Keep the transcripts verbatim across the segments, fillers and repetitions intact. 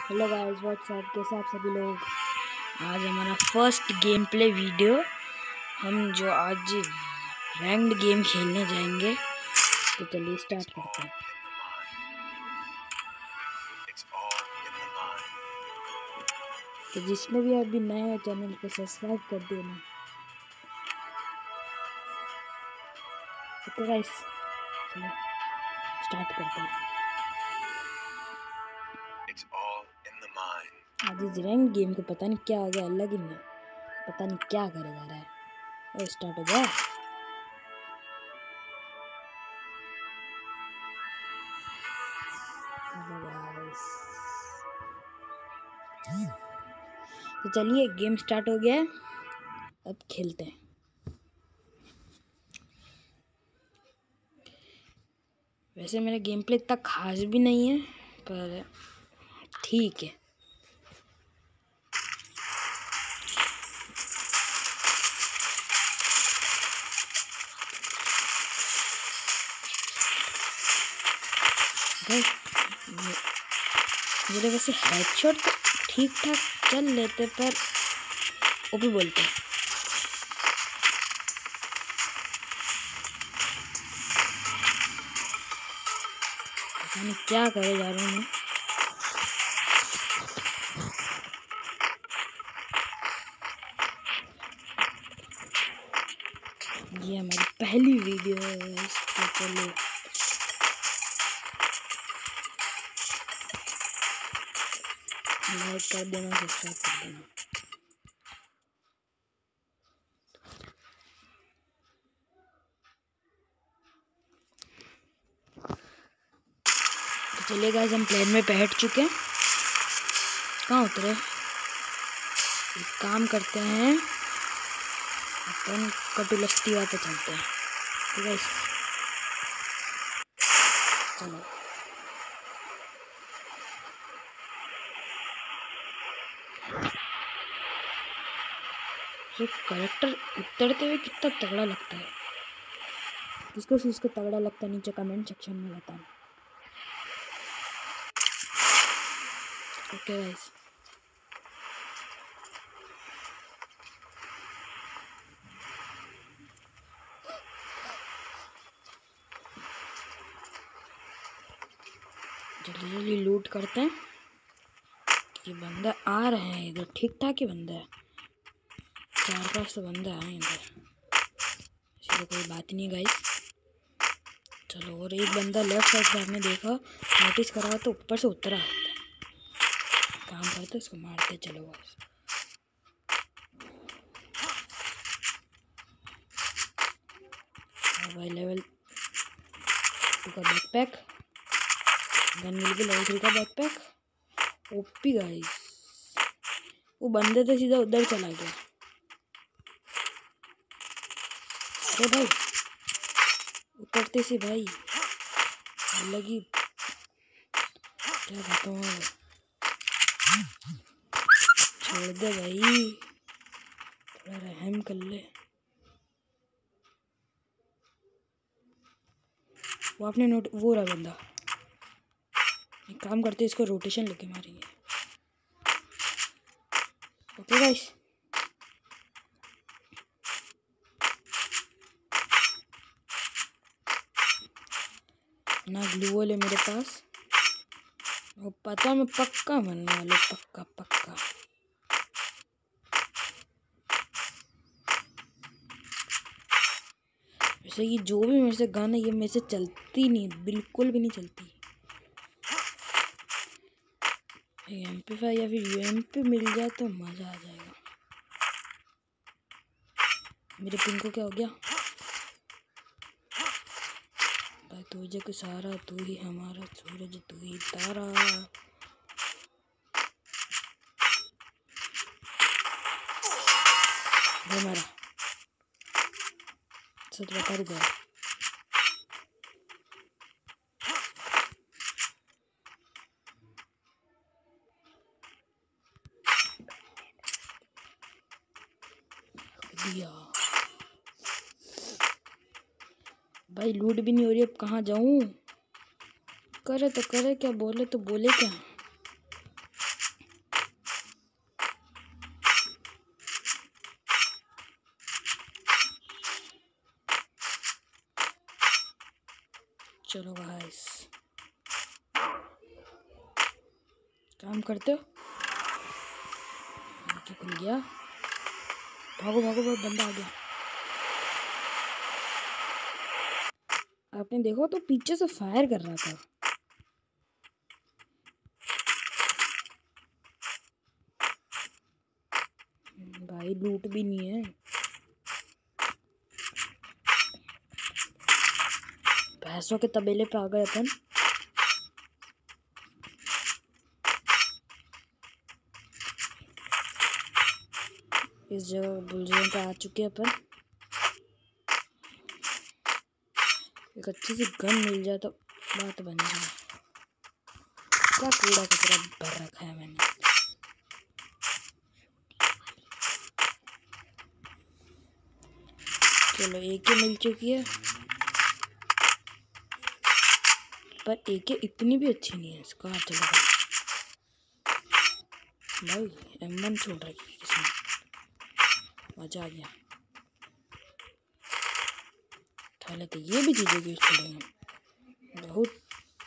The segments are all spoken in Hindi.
हेलो गाइस, व्हाट्सअप, कैसे आप सभी लोग। आज हमारा फर्स्ट गेम प्ले वीडियो। हम जो आज रैंक्ड गेम खेलने जाएंगे, तो चलिए स्टार्ट करते हैं। तो जिसने भी अभी नए हैं चैनल को सब्सक्राइब कर देना। ओके गाइस, चलो स्टार्ट करते हैं। आज इस रैंक गेम को पता नहीं क्या हो गया, अलग ही नहीं, पता नहीं क्या करे जा रहा है। और स्टार्ट हो गया। तो चलिए गेम स्टार्ट हो गया है, अब खेलते हैं। वैसे मेरा गेम प्ले इतना खास भी नहीं है, पर ठीक है। मेरे वैसे हेडशॉट ठीक ठाक चल लेते, पर वो भी बोलते हैं। पता नहीं क्या करे जा रहा हूँ मैं। ये हमारी पहली वीडियो है, इसको चलो लाइक कर देना, सब्सक्राइब कर देना। तो चलिए गाइस, हम प्लेन में बैठ चुके हैं। कहाँ उतरे? एक काम करते हैं, अपन कटुलस्ती पे चलते हैं। ठीक है, चलो। ये कैरेक्टर उतरते हुए कितना तगड़ा लगता है। किसको किसको तगड़ा लगता है नीचे कमेंट सेक्शन में बताना। ओके गाइस, जल्दी जल्दी लूट करते हैं। ये बंदा आ रहे हैं इधर, ठीक ठाक ही बंदा है, चार पांच तो बंदा आए इधर, इसलिए कोई बात नहीं गाइस। चलो, और एक बंदा लेफ्ट साइड से आपने देखा, नोटिस करा तो ऊपर से उतरा है। काम करते उसको मारते। चलो बस, भाई लेवल टू का बैकपैक, गन मिल गई लेवल थ्री का बैकपैक। ओपी गाइस, वो बंदे तो सीधा उधर चला गया। अरे भाई उतरते से भाई लगी, क्या बताऊँ, छोड़ दे भाई, थोड़ा रहम कर ले। वो आपने नोट वो रहा बंदा, एक काम करते इसको रोटेशन लेके मारेंगे। ओके गाइस, ना ग्लू वॉल है मेरे पास, वो पता मैं पक्का बनने वाला, पक्का पक्का। वैसे ये जो भी मेरे से गन है, ये मेरे से चलती नहीं, बिल्कुल भी नहीं चलती। एम पी फाइव या फिर यू एम पी मिल जाए तो मज़ा आ जाएगा। मेरे पिंग को क्या हो गया भाई? तुझे को सारा, तू ही हमारा सूरज, तू ही तारा। भाई मारा, सच बता रहा हूँ। दिया भाई, लूट भी नहीं हो रही, अब कहाँ जाऊँ? करे तो करे क्या, बोले तो बोले क्या। चलो गाइस काम करते हो। क्या खुल गया? भागो भागो, बहुत बंदा आ गया। आपने देखो तो पीछे से फायर कर रहा था। भाई लूट भी नहीं है। भैंसों के तबेले पे आ गए अपन। इस जगह बुलजोन पे आ चुके हैं अपन। एक अच्छी सी गन मिल जाए तो बात बन जाए। क्या कूड़ा कचरा भर रखा है मैंने। चलो एक ही मिल चुकी है, पर एक इतनी भी अच्छी नहीं है। इसका चलो भाई एम वन छोड़ रखी किसने। मजा आ गया। थाले तो ये भी चीजें यूज छोड़ेंगे। बहुत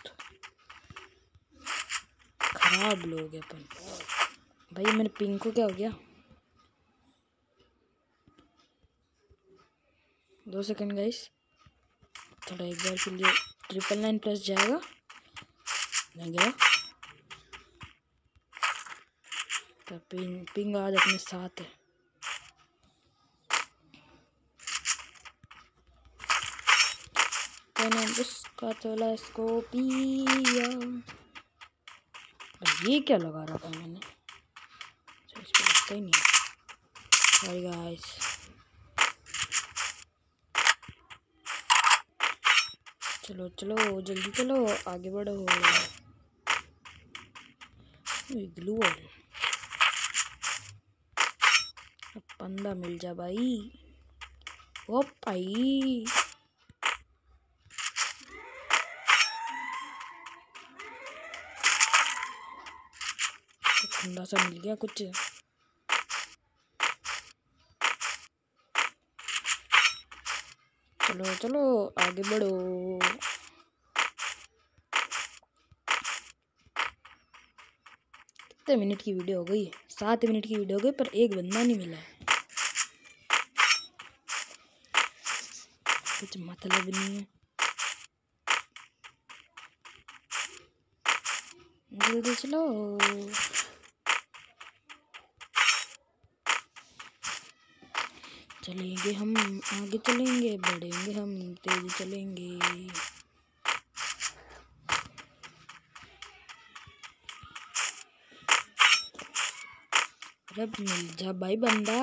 खराब लोग हैं अपन। भाई मेरे पिंक को क्या हो गया? दो सेकंड गाइस, थोड़ा एक बार के लिए ट्रिपल नाइन प्लस जाएगा। नहीं गया तो पिंग पिंग आज अपने साथ है। मैंने उसका चला स्कोपिया। ये क्या लगा रहा था मैंने? तो इस पे लगता ही नहीं। Sorry guys. चलो चलो जल्दी चलो, आगे बढ़ो। ग्लू वॉल पंदा मिल जा भाई। ओ भाई ठंडा सा मिल गया कुछ। चलो चलो आगे बढ़ो। कितने मिनट की वीडियो हो गई? सात मिनट की वीडियो हो गई, पर एक बंदा नहीं मिला है। कुछ मतलब नहीं है। जल्दी चलो। चलेंगे हम आगे, चलेंगे बढ़ेंगे हम, तेज चलेंगे। अरे मिल जा भाई बंदा।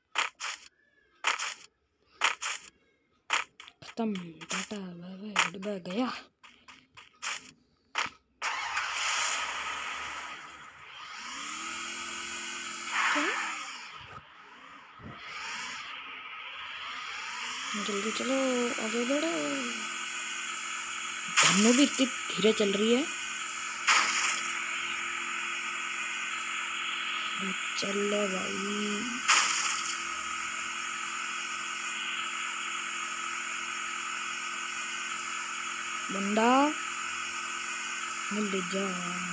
खत्म, tata bye bye goodbye, गया। जल्दी चलो आगे बढ़ो। धन्नो भी इतनी धीरे चल रही है। चल भाई बंदा मिल जा।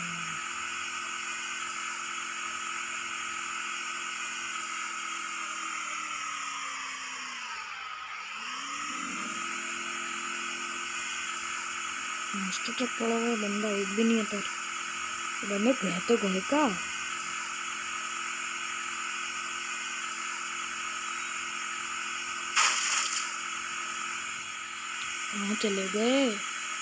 मास्टर ट्रक पड़ा हुआ बंदा एक भी नहीं है। पर बंदे गए तो गए का। कहाँ चले गए?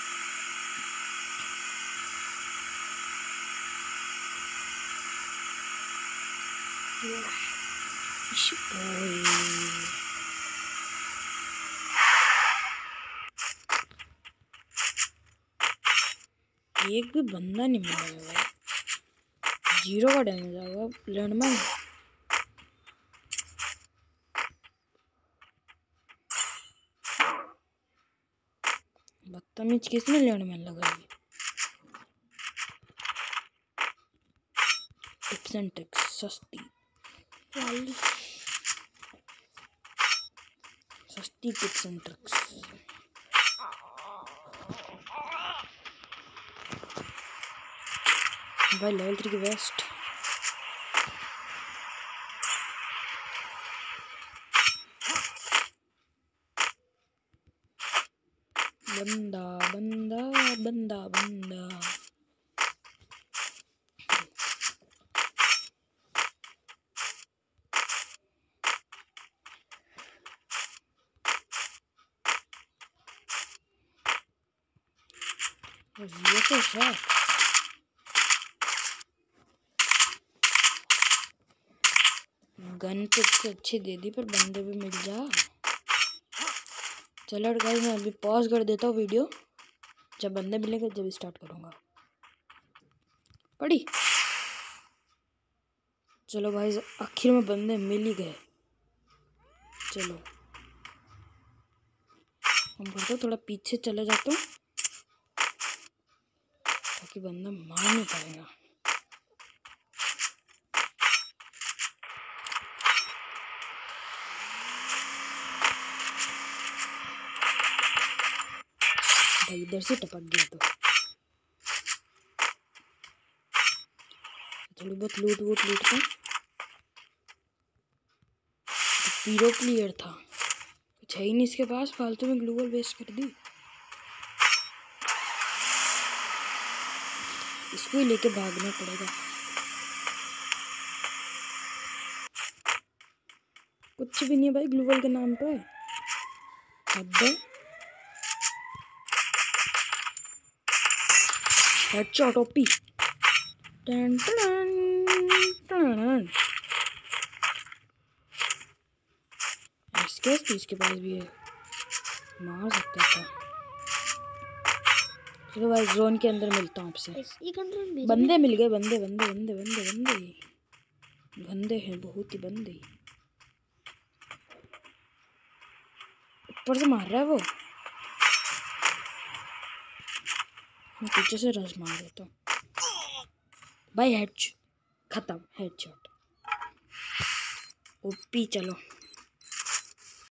एक भी बंदा नहीं मिला है। जीरो का डैमेज आएगा लैंडमाइन। बदतमीज किसने लैंडमाइन लगाई? टिप्स एंड ट्रिक्स सस्ती वाली, सस्ती टिप्स एंड ट्रिक्स। भाई लेवल थ्री की वेस्ट। बंदा बंदा बंदा बंदा ये तो है। गन तो अच्छी दे दी पर बंदे भी मिल जा। चलो गाइस मैं अभी पॉज कर देता हूँ वीडियो, जब बंदे मिलेंगे जब स्टार्ट करूँगा। पड़ी। चलो गाइस आखिर में बंदे मिल ही गए। चलो हम करते थोड़ा पीछे चले जाता हूँ ताकि बंदा मार नहीं पाएगा। भाई इधर से टपक गया तो थोड़ी बहुत लूट वूट लूटते हैं। तो पीरो प्लेयर था, कुछ है ही नहीं इसके पास, फालतू में ग्लूवल वेस्ट कर दी। इसको ही लेके भागना पड़ेगा। कुछ भी नहीं है भाई ग्लूवल के नाम पे। Headshot OP. टन टन टन। इसके इसके पास भी है, मार सकता था। चलो भाई जोन के अंदर मिलता हूँ आपसे। बंदे मिल गए, बंदे बंदे बंदे बंदे बंदे बंदे हैं, बहुत ही बंदे। ऊपर से मार रहा है वो, मैं पीछे से रश मार देता हूँ भाई। हेड खत्म, हेडशॉट ओपी। चलो